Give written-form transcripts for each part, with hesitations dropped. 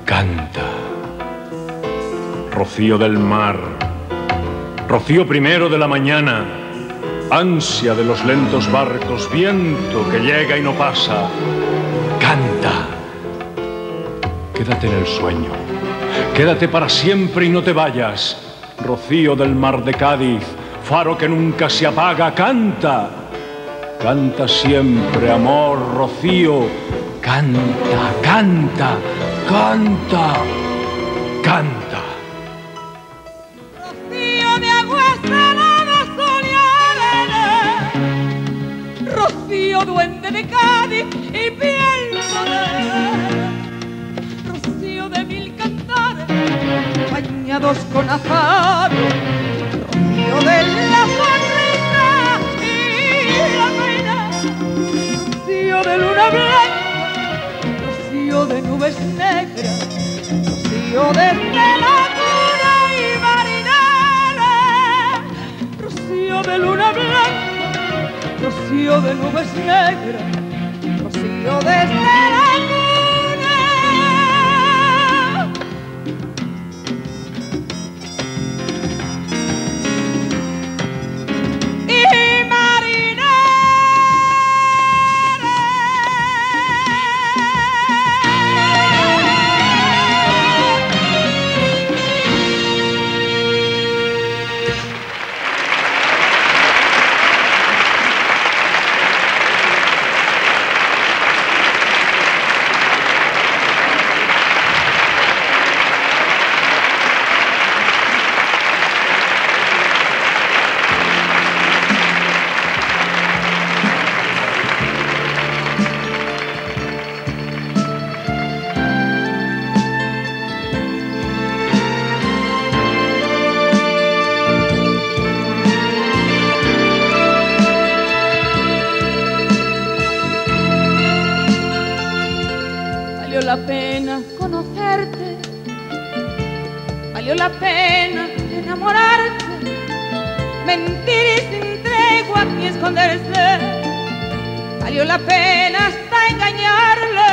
Canta, rocío del mar, rocío primero de la mañana, ansia de los lentos barcos, viento que llega y no pasa. Canta, quédate en el sueño, quédate para siempre y no te vayas. Rocío del mar de Cádiz, faro que nunca se apaga. Canta, canta siempre, amor, rocío. Canta, canta, canta, canta. Rocío de aguas saladas, sol y arena, rocío duende de Cádiz y piel morena, rocío de mil cantares bañados con azar, rocío de la sonrisa y la pena, rocío de luna blanca, rocío de nubes negras, rocío de laguna y marinera, rocío de luna blanca, rocío de nubes negras, rocío de laguna y marinera. Valió la pena conocerte, valió la pena enamorarte, mentir y sin tregua ni esconderse, valió la pena hasta engañarle.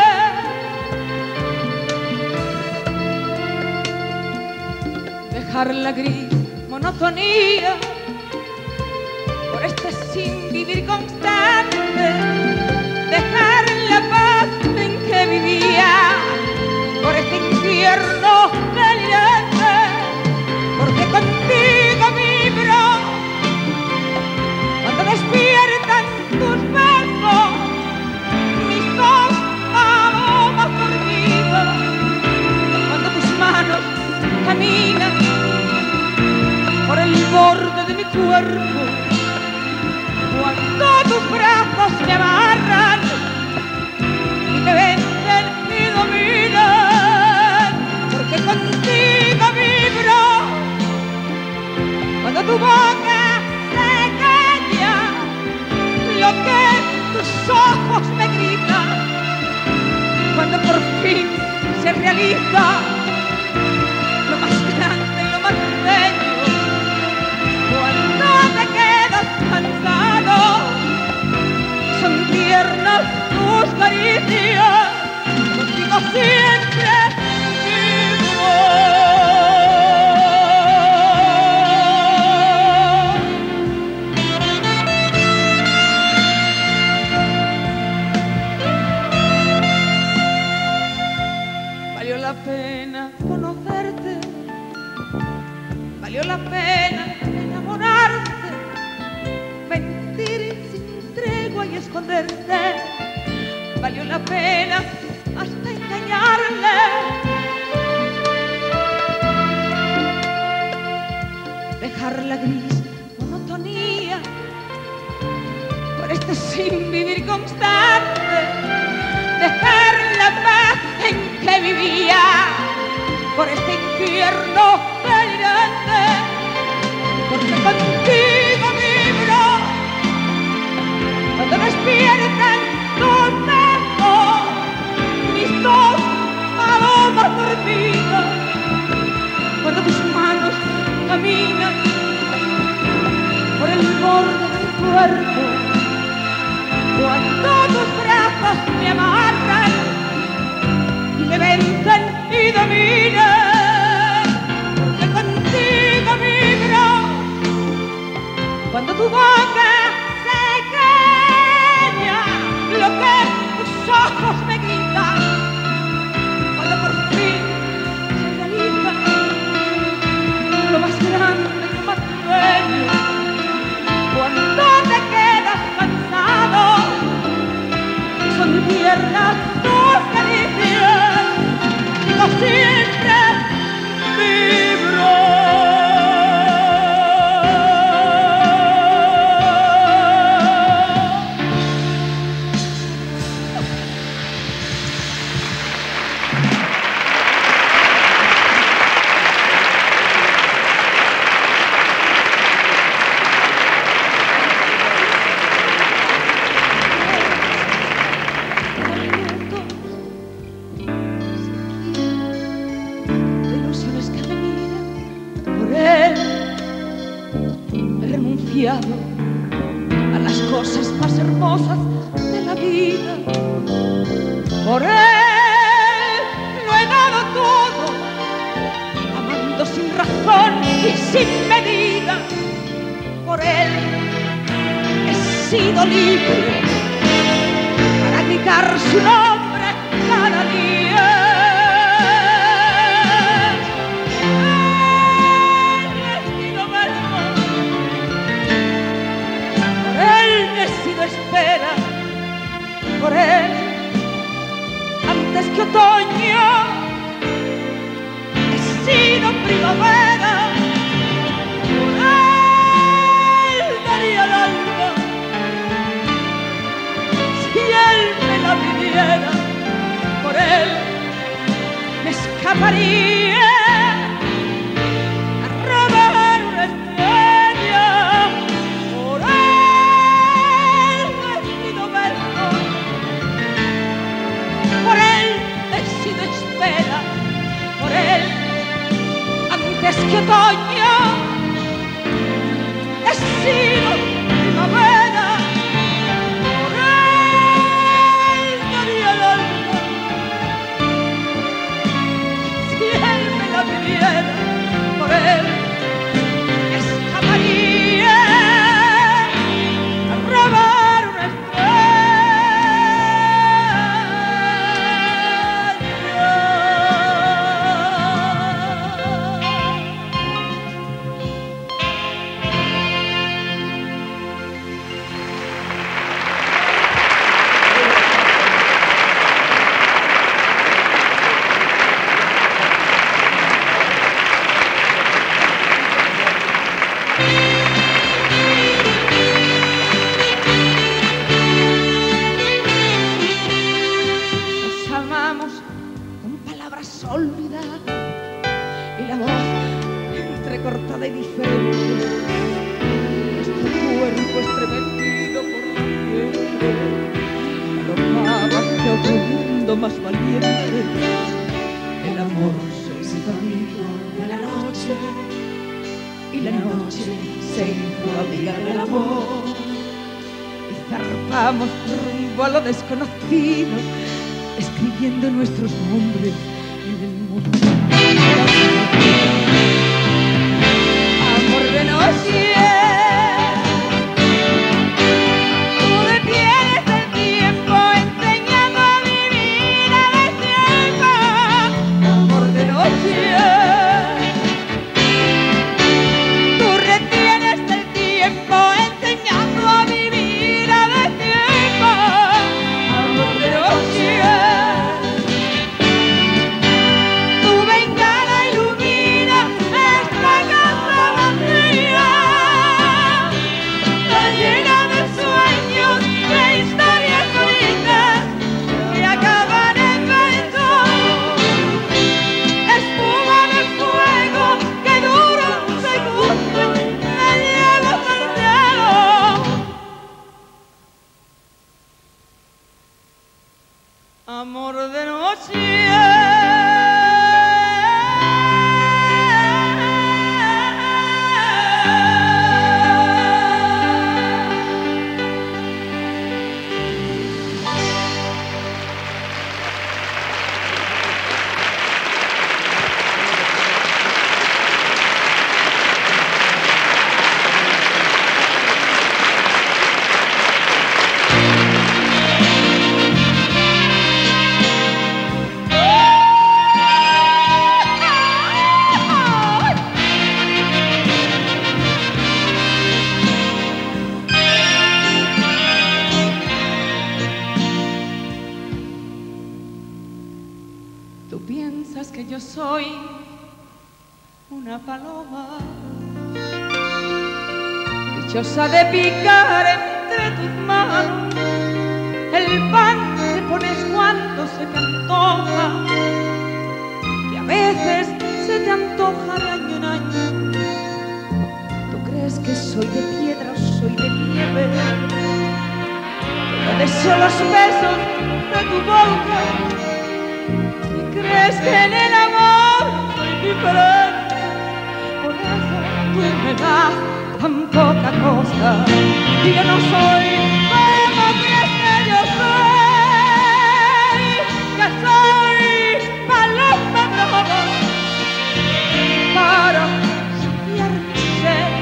Dejar la gris monotonía por este sin vivir constante, dejar la paz en que vivía por este infierno delirante, porque contigo vibro cuando despiertan tus besos, mis dos aromas dormidos, cuando tus manos caminan por el borde de mi cuerpo, cuando tus brazos me amarran y me vencen y dominan, porque contigo vibro cuando tu boca se calla lo que tus ojos me gritan, cuando por fin se realiza lo más grande y lo más bello, cuando te quedas cansado, son tiernas tus caricias, contigo siempre vivo. Valió la pena conocerte, valió la pena enamorarte, mentir sin tregua y esconderse, valió la pena hasta engañarle. Dejar la gris monotonía por este sin vivir constante, dejar la paz en que vivía por este infierno delirante, porque contigo vibro cuando despiertan tus besos, mis dos aromas dormidos, cuando tus manos caminan por el borde del cuerpo, cuando tus brazos me amarran y me vencen y dominan. renunciado a las cosas más hermosas de la vida. Por él lo he dado todo, amando sin razón y sin medida. Por él he sido libre para gritar su nombre cada día. Él he sido verbo, por él he sido espera, por él antes que otoño he sido primavera. Por él daría el alma si él me la pidiera. Por él me escaparía a robar una estrella. Por él he sido verbo, por él he sido espera, por él antes que otoño he sido primavera. Por él daría el alma si él me la pidiera. Por él me escaparía a robar una olvidada y la voz entrecortada y diferente. Nuestro cuerpo estremecido por la fiebre galopaba hacia otro mundo más valiente. El amor se hizo amigo de la noche y la noche se hizo amiga del amor. Y zarpamos rumbo a lo desconocido, escribiendo nuestros nombres en el mundo. Amor de noche, tú detienes el tiempo enseñando a vivir a destiempo. Amor de noche, tú retienes el tiempo enseñando a vivir a destiempo. Amor de noche, amor de noche. Tú piensas que yo soy una paloma, dichosa de picar entre tus manos el pan que pones cuando se te antoja, que a veces se te antoja de año en año. Tú crees que soy de piedra o soy de nieve, que deseo los besos de tu boca. Crees que en el amor soy diferente, por eso tú me das tan poca cosa, y yo no soy como crees que yo soy, que soy paloma brava para saciar mi sed.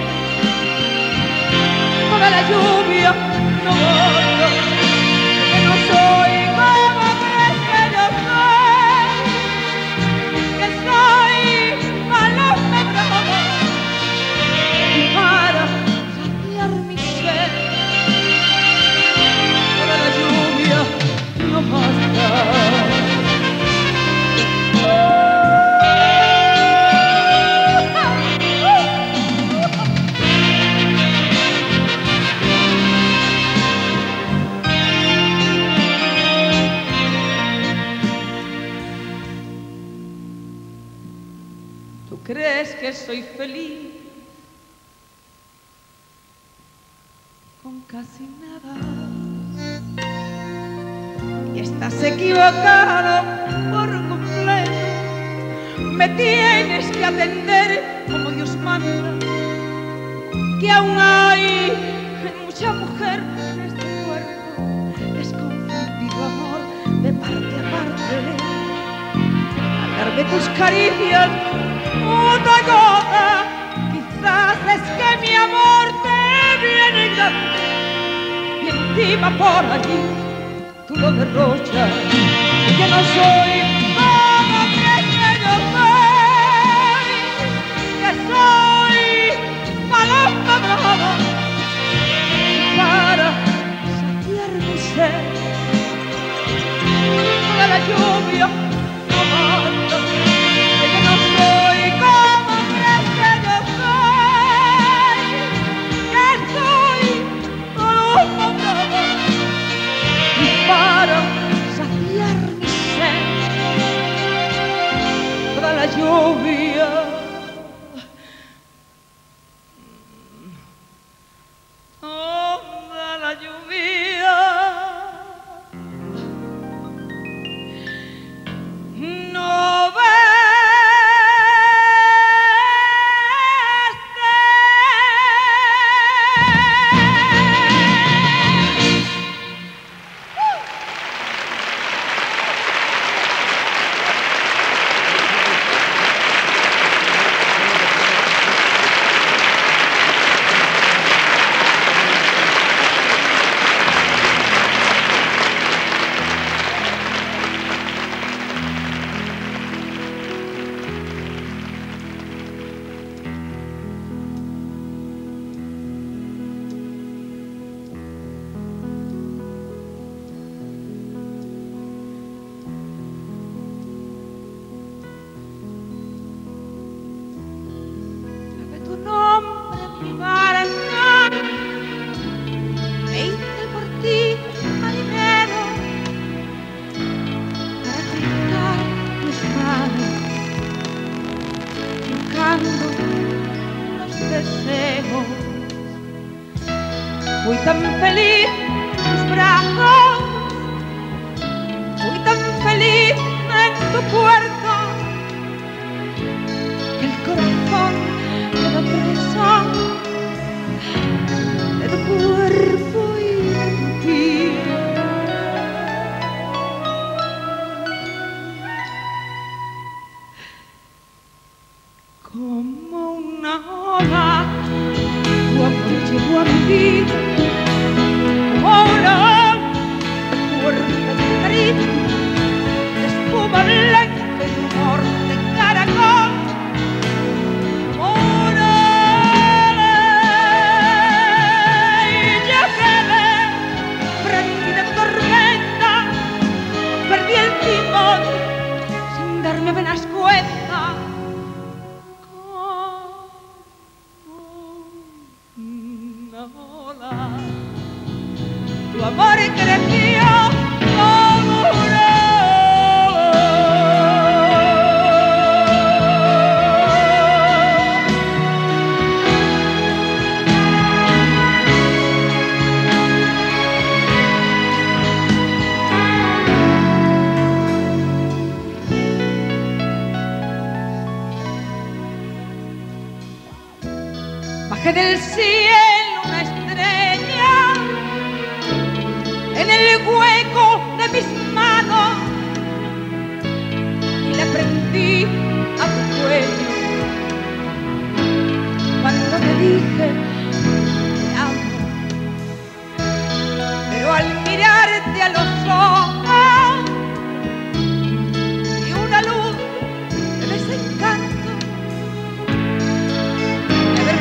Toda la lluvia no borra que no soy como crees que yo soy, que soy paloma brava para saciar mi sed. Toda la lluvia no basta. ¿Crees que soy feliz con casi nada? Y estás equivocado por completo. Me tienes que atender como Dios manda, que aún hay mucha mujer en este cuerpo que es confundido amor de parte a parte. Al darme tus caricias gota a gota, quizás es que mi amor te viene grande y encima por allí tú lo derrochas. Y yo no soy como crees que yo soy, que soy paloma brava para saciar mi sed. Toda la lluvia no basta, que yo no soy como crees que yo soy, que soy paloma brava para saciar mi sed. Toda la lluvia no basta. Los deseos, fui tan feliz en tus brazos, fui tan feliz en tu puerto, que el corazón quedó preso de tu cuerpo y de tu piel. Como una ola, tu amor llegó a mi vida, como una fuerte de cariño, de espuma blanca y humor de caracol, como una ley. Ya quedé prendida en tormenta, perdí el timón sin darme apenas cuenta. Tu amor creció como una bajé del cielo una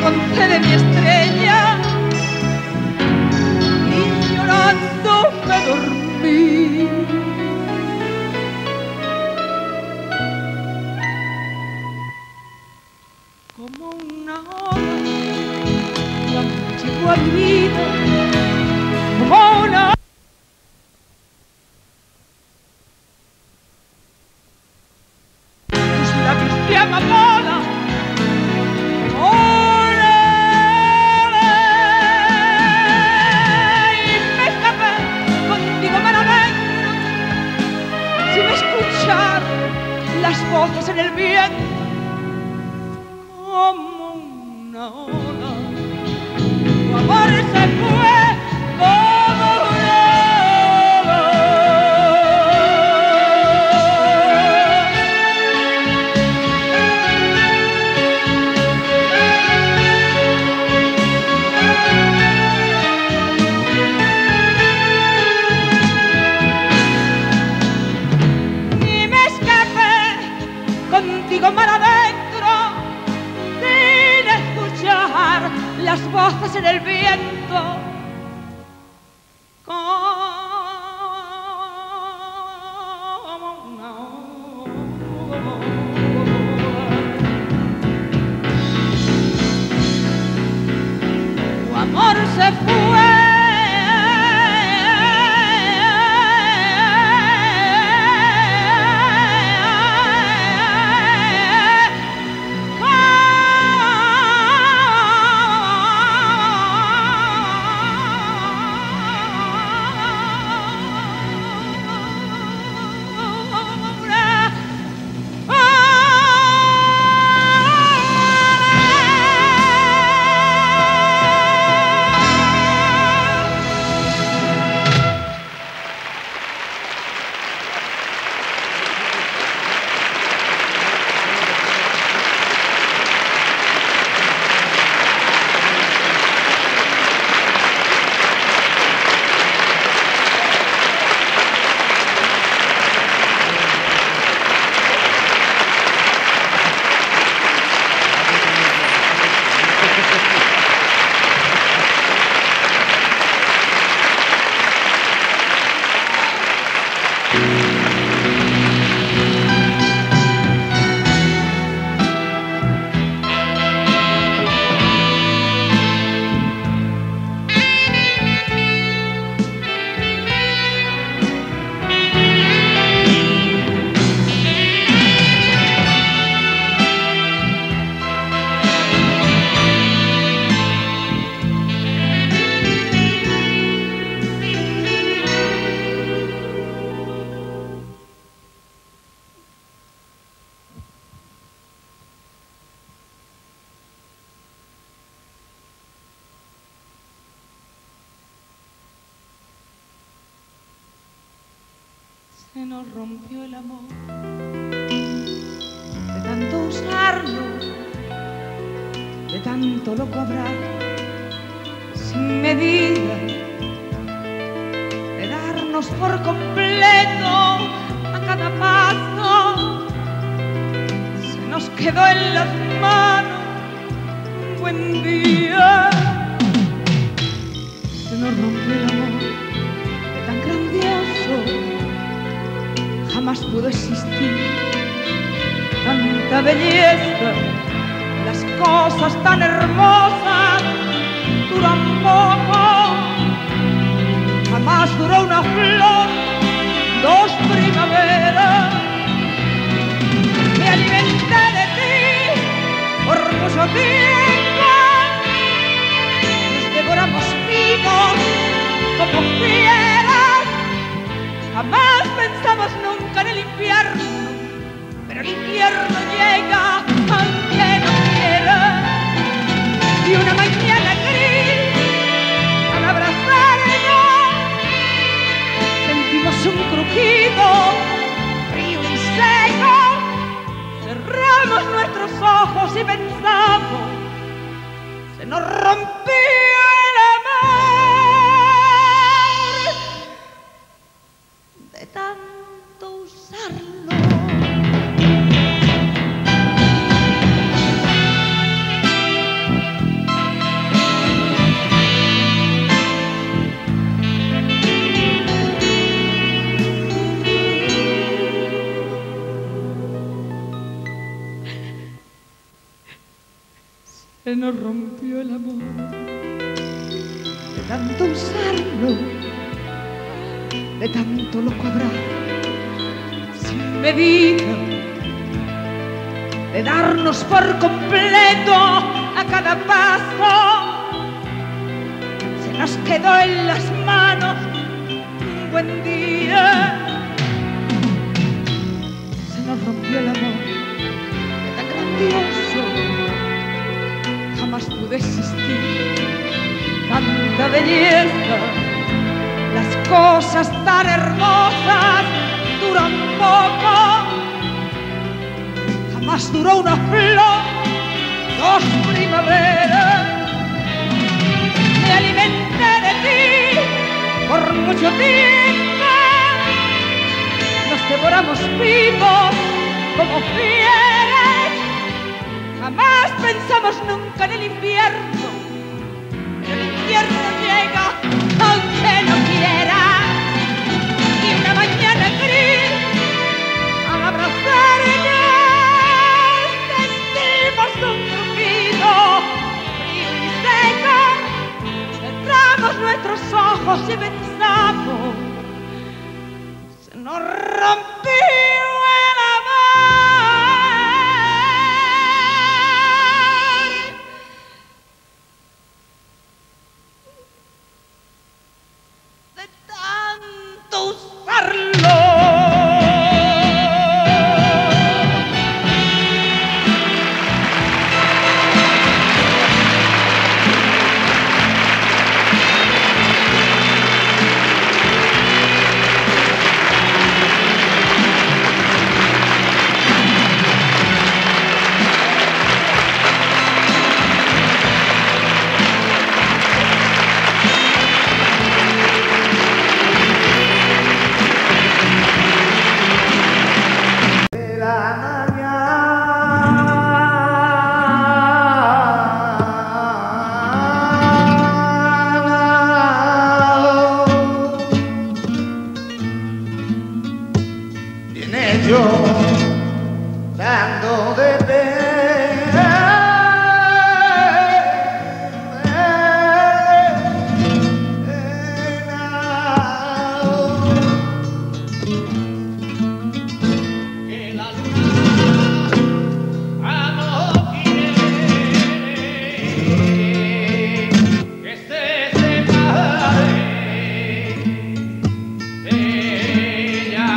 concede mi estrella y llorando me dormí. Como una ola llegó a mi vida, como una tus labios de amapola, y me escapé contigo mar adentro, sin escuchar las voces en el viento. Como una ola, tu amor se fue como una ola. Y me escapé contigo mar adentro, las voces en el viento. Como una ola. Tu amor se fue se nos rompió el amor de tanto usarlo, de tanto lo cobrar sin medida, de darnos por completo a cada paso. Se nos quedó en las manos un buen día, se nos rompió el amor de tan grandioso. Jamás pudo existir tanta belleza, las cosas tan hermosas duran poco. Jamás duró una flor, dos primaveras. Me alimenté de ti por mucho tiempo, nos devoramos vivos como fieras. Jamás pensamos nunca en el infierno, pero el infierno llega aunque no quiera. Y una mañana gris, al abrazarnos, sentimos un crujido frío y seco. Cerramos nuestros ojos y pensamos, se nos rompió el amor de tanto usarlo. se nos rompió el amor de tanto usarlo, de tanto loco habrá, sin medida, de darnos por completo a cada paso. Se nos quedó en las manos un buen día, se nos rompió el amor de tan grandioso, jamás pudo existir tanta belleza. Las cosas tan hermosas duran poco, jamás duró una flor, dos primaveras. Me alimenté de ti por mucho tiempo, nos devoramos vivos como fieras. Jamás pensamos nunca en el invierno, pero el invierno llega aunque no quiera. Y una mañana gris, al abrazarnos, sentimos un rugido frío y seco. Cerramos nuestros ojos y pensamos, se nos rompió el amor de tanto usarlo. Dando de pena, que la luna no quiere que se separe de ella.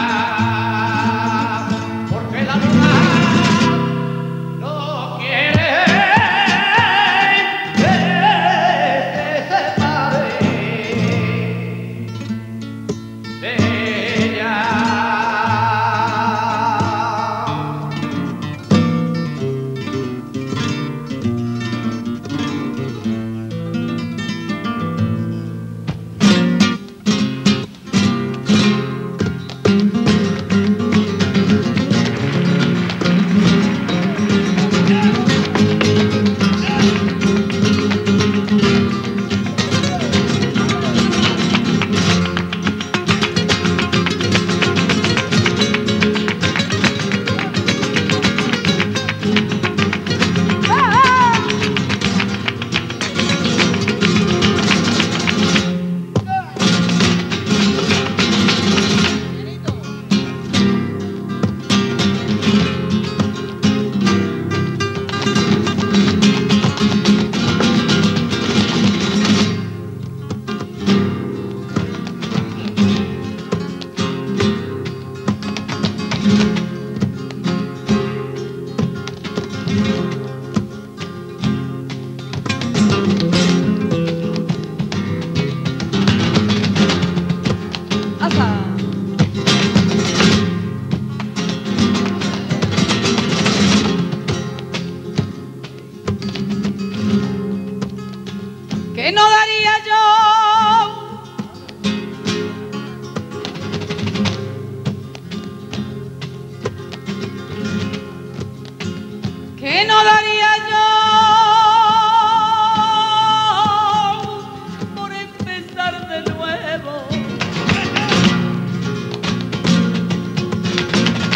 Que no daría yo que no daría yo por empezar de nuevo.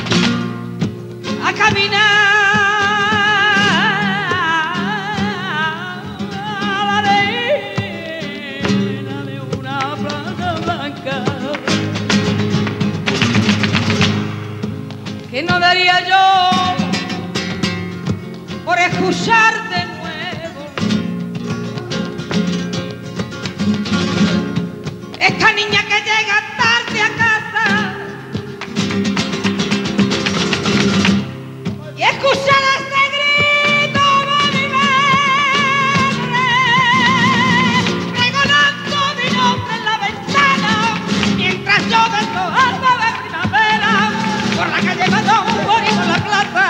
A caminar escuchar de nuevo esta niña que llega tarde a casa y escuchar este grito de mi madre pregonando mi nombre en la ventana mientras yo beso alba de primavera por la calle Madón y por la plaza.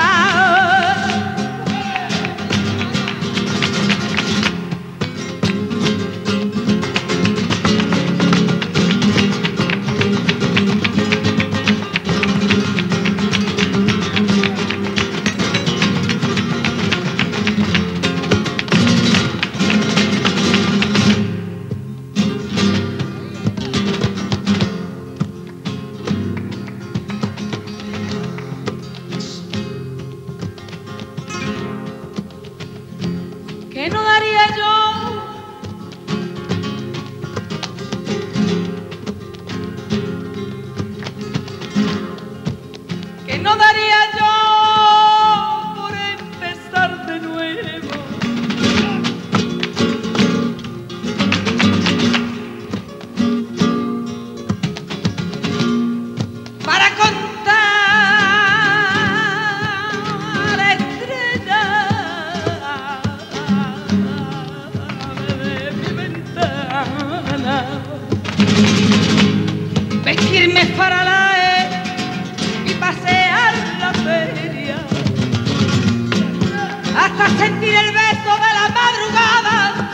¿Qué no daría yo por empezar de nuevo? Para contar estrellas de mi ventana, vestirme para la y pasear la feria, hasta sentir el beso de la madrugada,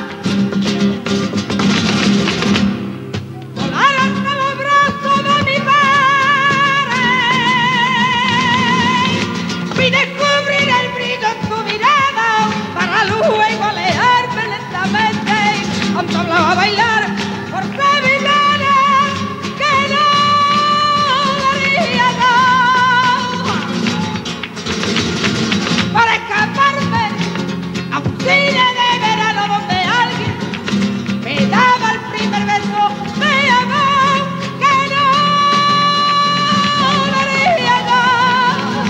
volar hasta los brazos de mi padre y descubrir el brillo en tu mirada para luego alejarme lentamente cuando hablaba a bailar por sevillana que no daría nada para escaparme a un cine de verano donde alguien me daba el primer beso de amor que no daría nada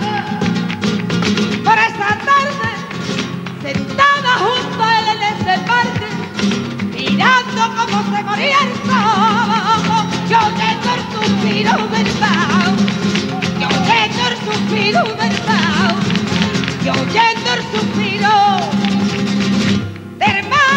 para esa tarde sentada junto a él en ese parque mirando cómo se moría el sol, yo oyendo el suspiro del Pau, yo oyendo el suspiro del Pau, yo oyendo el suspiro del mar.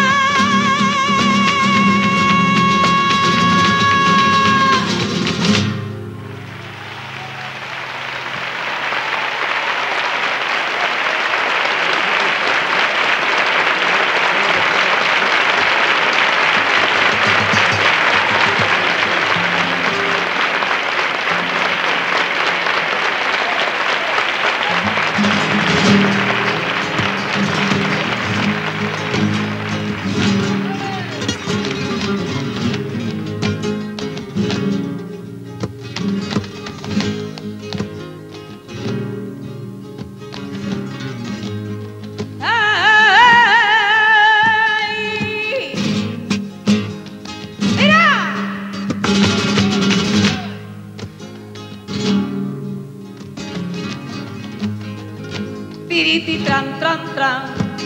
Tiriti tran tran tran,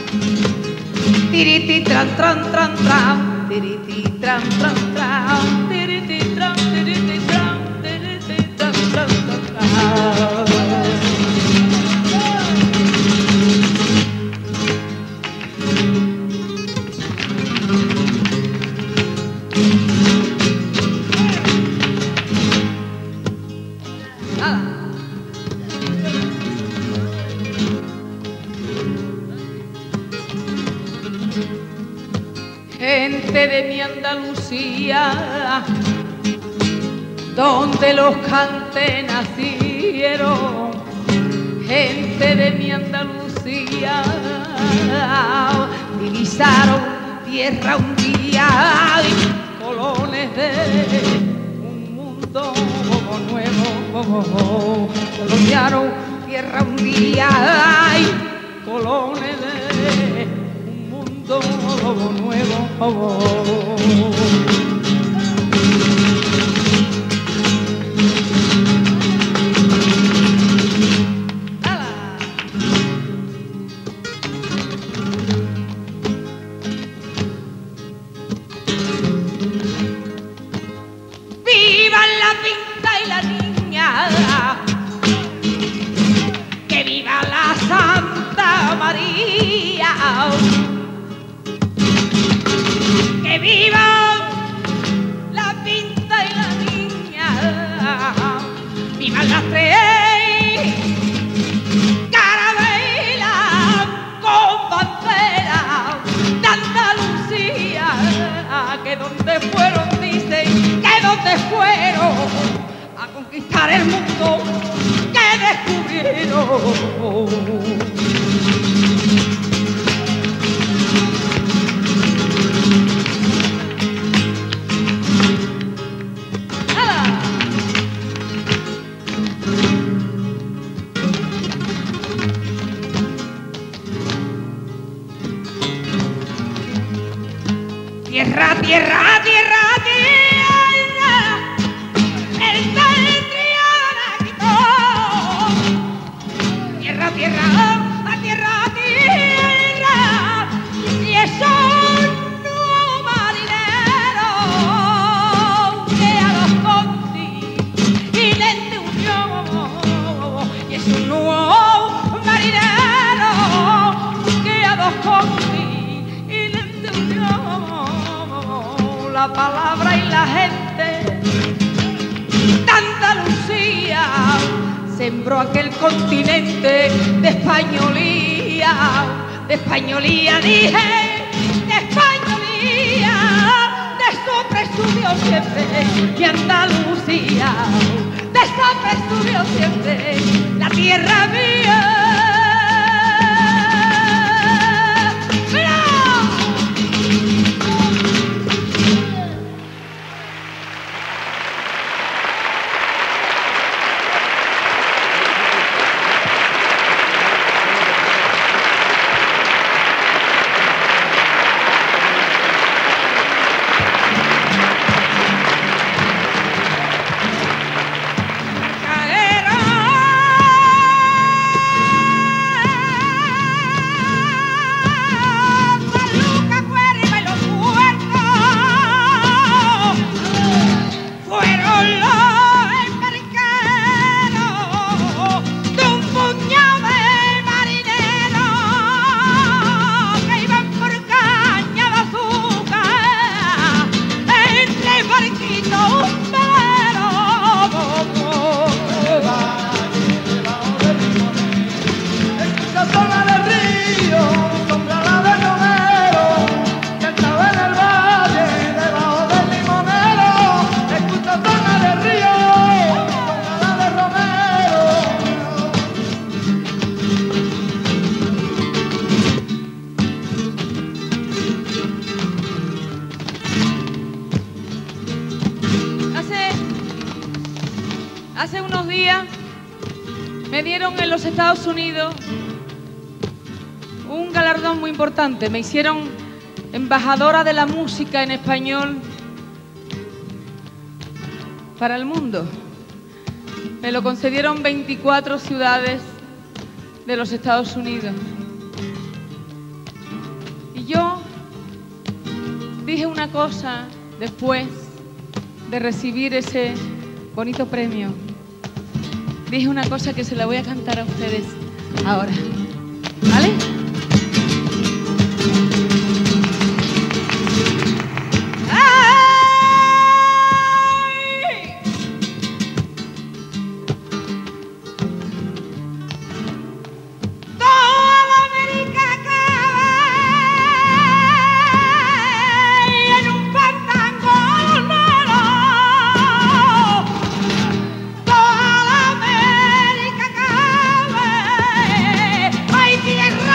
tiriti tran tran tran tran, tiriti tran tran tran, tiriti tran tiriti tran, tiriti tran tran tran. Gente de mi Andalucía, donde los cantes nacieron, gente de mi Andalucía, divisaron tierra un día, colones de un mundo nuevo, coloniaron tierra un día, colones de un mundo nuevo. María. Que viva la pinta y la niña, vivan las tres carabelas con bandera de Andalucía, que donde fueron, dicen que donde fueron a conquistar el mundo, que descubrieron. Tierra, tierra, tierra, tierra, el Triana quitó. Tierra, tierra, tierra, tierra, y esos nuevos marineros que a los continentes unió. Y esos nuevos marineros que a los continentes unió. La palabra y la gente de Andalucía sembró aquel continente de españolía, dije, de españolía, de eso presumió siempre que Andalucía, de eso presumió siempre la tierra mía. Hace unos días me dieron en los Estados Unidos un galardón muy importante. Me hicieron embajadora de la música en español para el mundo. Me lo concedieron 24 ciudades de los Estados Unidos. Y yo dije una cosa después de recibir ese bonito premio. Dije una cosa que se la voy a cantar a ustedes ahora, ¿vale? Tierra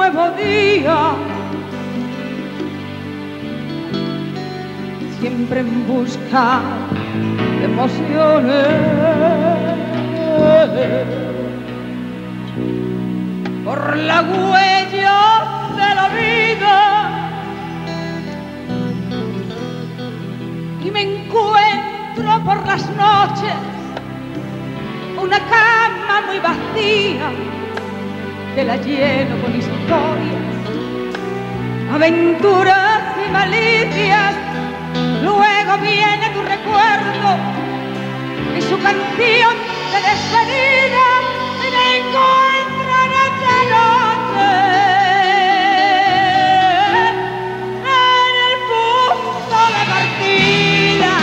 nuevo día, siempre en busca de emociones, por la huella de la vida, y me encuentro por las noches una cama muy vacía, que la lleno con historias, aventuras y malicias. Luego viene tu recuerdo y su canción de despedida, y me encuentro noche a noche en el punto de partida.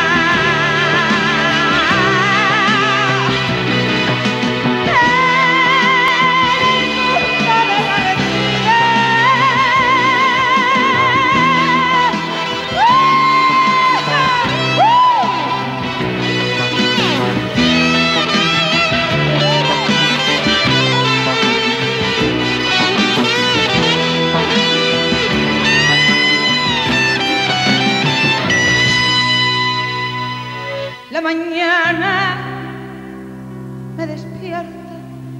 La mañana me despierta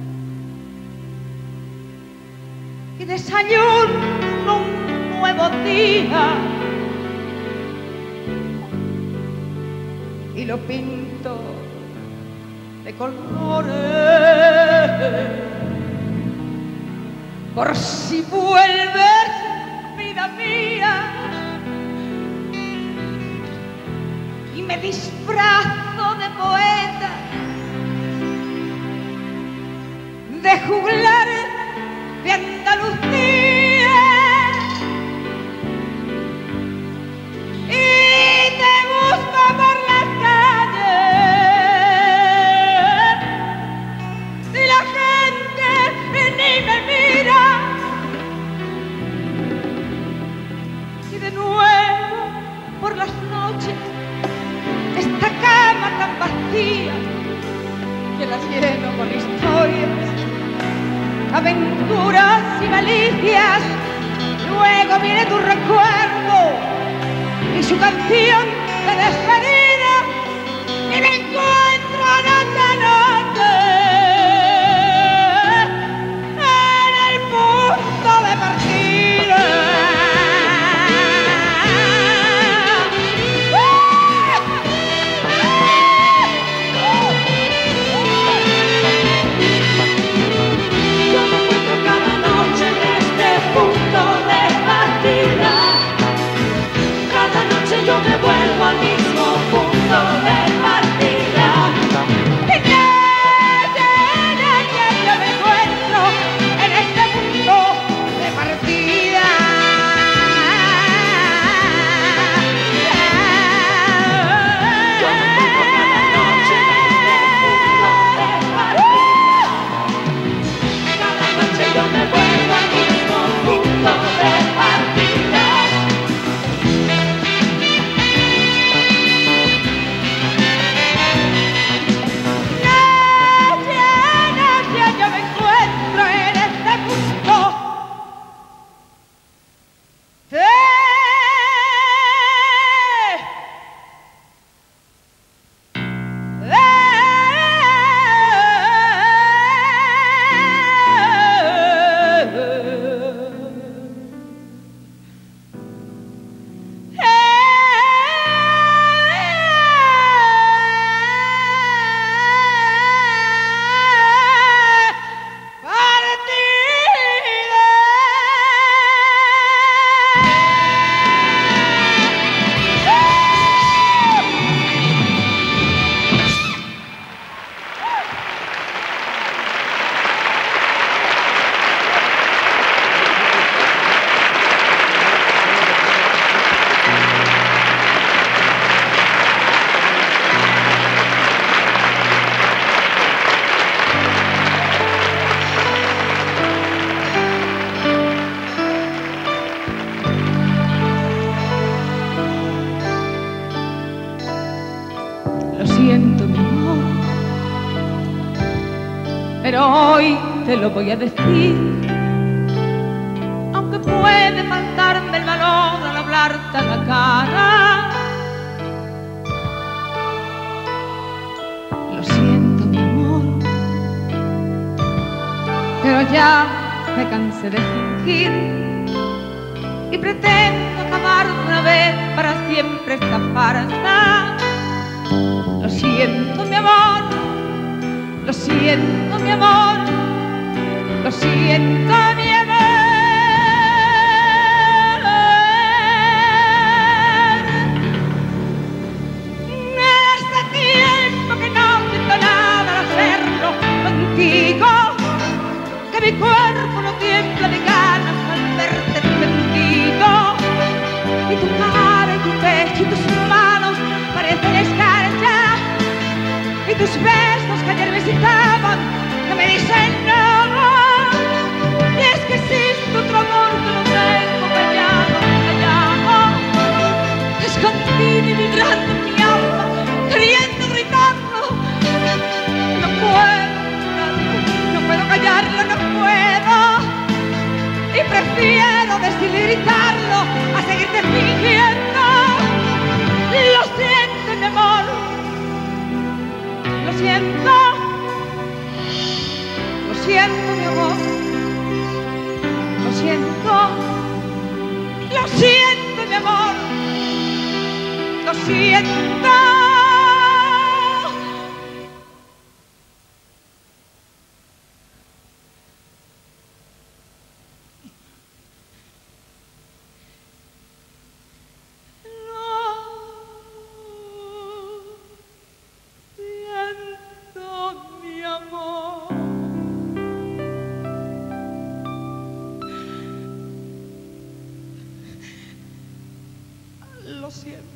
y desayuno un nuevo día y lo pinto de colores, por si vuelves, vida mía, y me disfrazo de poeta, de juglar de Andalucía, y te busco por las calles, y la gente ni me mira, y de nuevo por las noches esta cama tan vacía, que la lleno con historias, aventuras y malicias. Luego viene tu recuerdo y su canción de despedida, y me encuentro noche a noche en el punto de partida. Yo me vuelvo al mismo punto de partida. Yo me encuentro en este punto de partida. Yo me encuentro cada noche en este punto de partida. Cada noche yo me vuelvo al mismo punto de partida. Pero hoy te lo voy a decir, me puede faltarme el valor al hablarte a la cara. Lo siento, mi amor, pero ya me cansé de fingir y pretendo acabar de una vez para siempre esta farsa. Lo siento, mi amor, lo siento, mi amor, lo siento, mi amor. Hace tiempo que no siento nada al hacerlo contigo, que mi cuerpo no tiembla de ganas al verte encendido, y tu cara y tu pecho y tus manos parecen escarcha, y tus besos que ayer me excitaban no me dicen nada. Y es que existe otro amor que lo tengo callado, callado, escondido y vibrando en mi alma, queriendo gritarlo. No puedo callarlo, no puedo, y prefiero decirlo y gritarlo a seguirte fingiendo. Lo siento, mi amor, lo siento, mi amor, lo siento, mi amor, lo siento. Lo siento.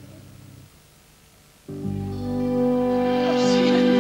Lo siento.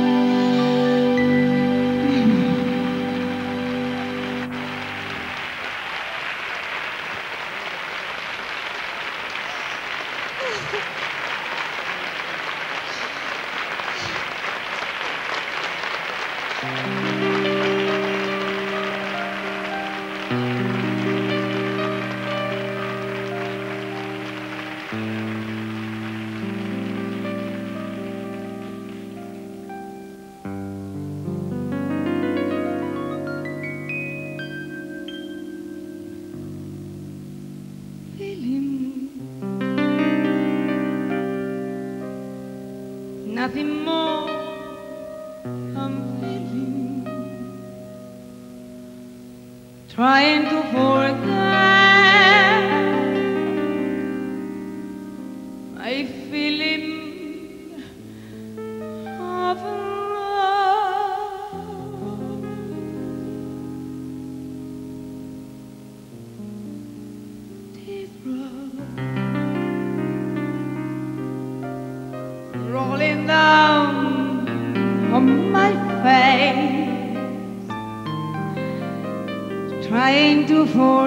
Nothing more I'm feeling, trying to forget my feeling of love. Deep rolling down on my face, trying to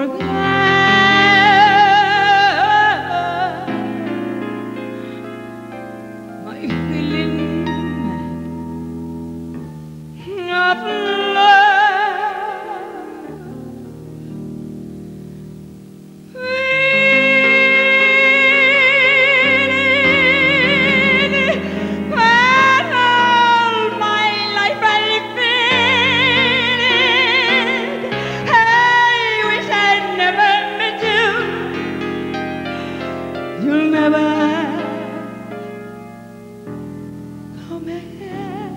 forget my feeling of love. You'll never come again.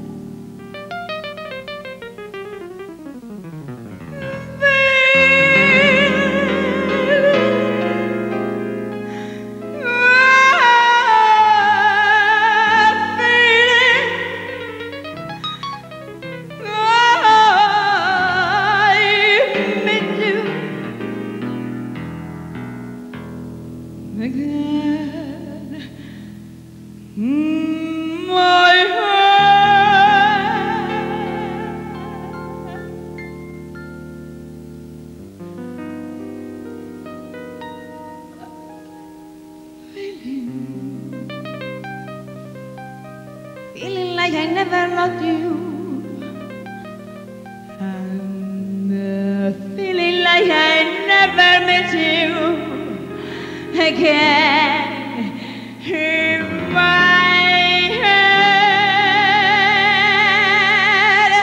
Again, my heart feeling like I never loved you, and feeling like I never never met you again in my head.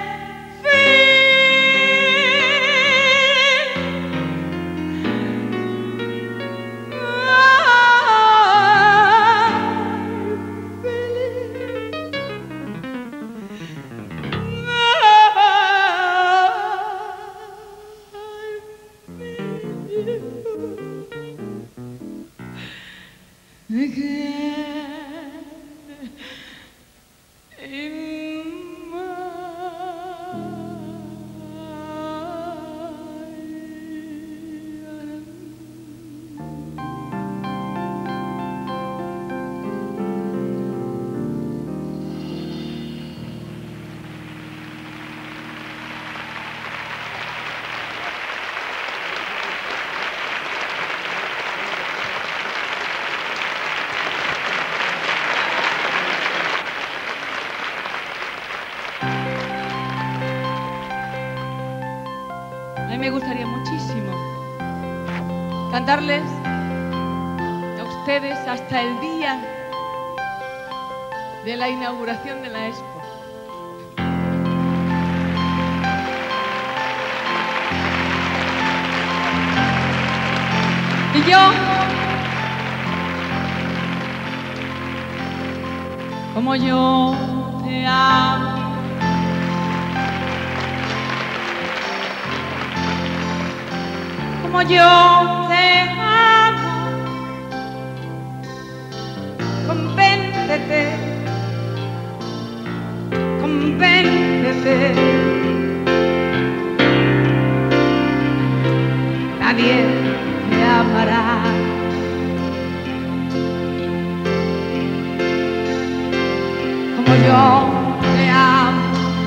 A mí me gustaría muchísimo cantarles a ustedes hasta el día de la inauguración de la Expo. Y yo, como yo te amo, como yo te amo, convéncete, convéncete. Nadie te amará. Como yo te amo.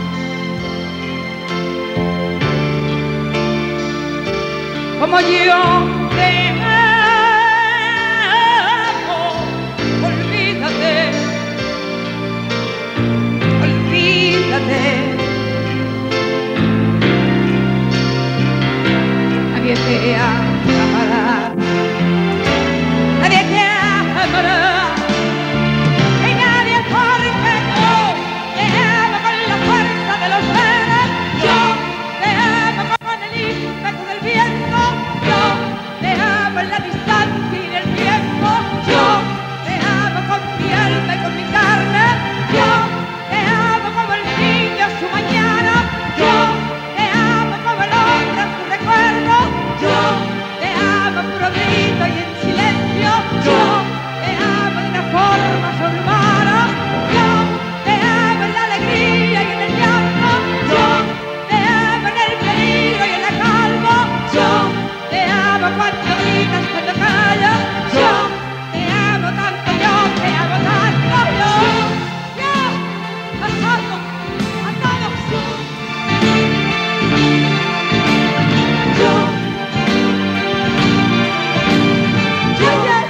Como yo te amo, olvídate, olvídate. Nadie te amará, nadie te amará, y nadie porque yo te amo con la fuerza de los seres. Yo te amo con el ímpetu del viento. Yo te amo en la distancia y en el tiempo. Yo te amo con mi alma y con mi carne. Yo te amo como el niño a su mañana. Yo te amo como el hombre a su recuerdo. Yo te amo puro grito y en silencio. Yo te amo de una forma sobrehumana. Yo te amo en la alegría y en el llanto. Yo te amo en el peligro y en la calma. Yo te amo cuando gritas, cuando callas. Yo te amo tanto, yo te amo tanto. Yo a todos, a todos. Yo, yes.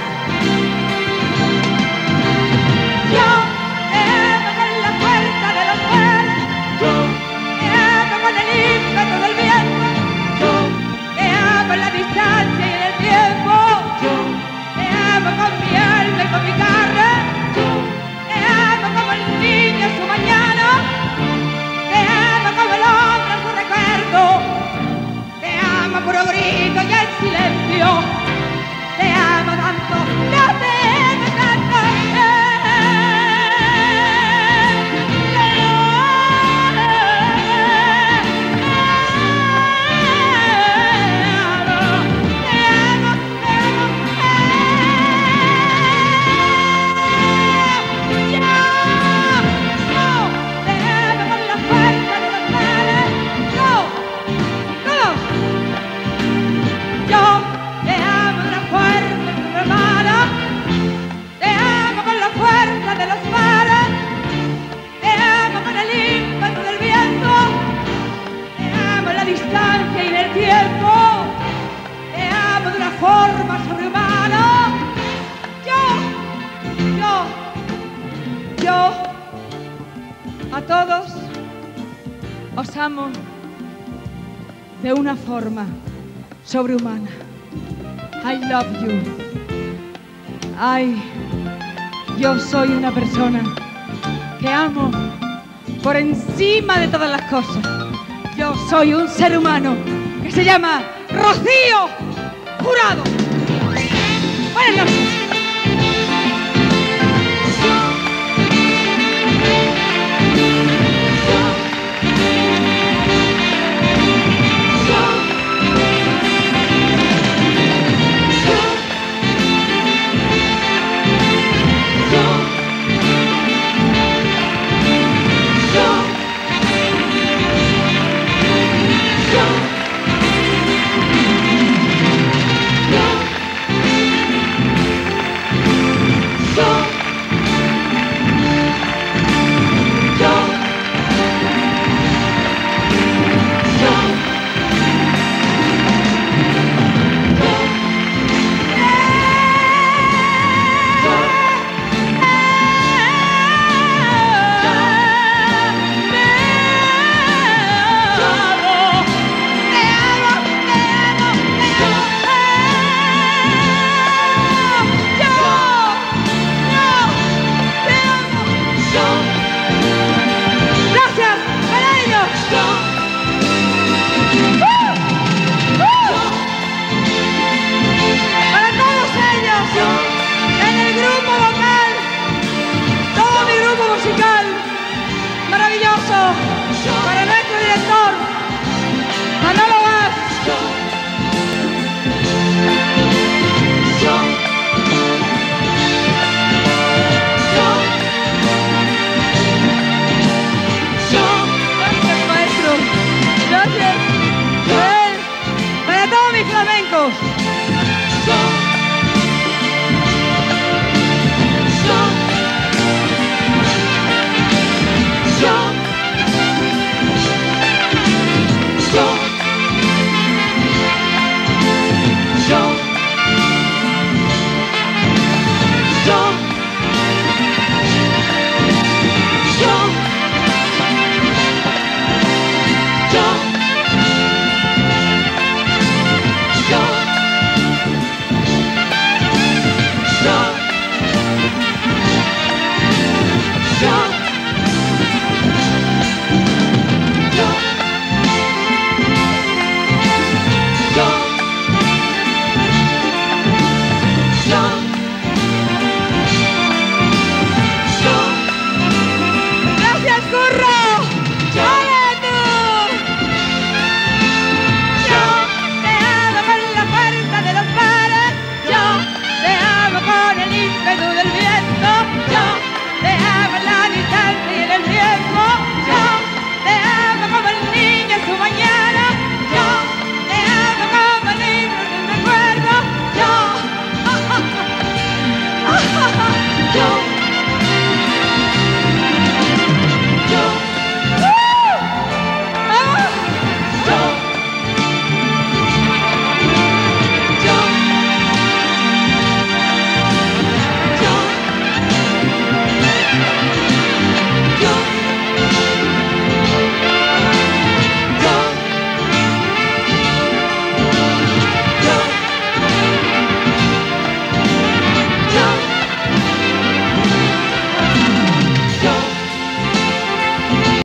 Yo te amo con la fuerza de los pies. Yo te amo con el ímpetu del viento. Yo te amo en la distancia y en el tiempo. Yo te amo con mi alma y con mi carne. Yo te amo como el niño en su mañana. Te amo como el hombre en su recuerdo. Te amo puro grito y en silencio. Te amo tanto, yo te amo tanto. Forma sobrehumana. Yo a todos os amo de una forma sobrehumana. I love you. Yo soy una persona que amo por encima de todas las cosas. Yo soy un ser humano que se llama Rocío Jurado. Buenas noches. Maravilloso.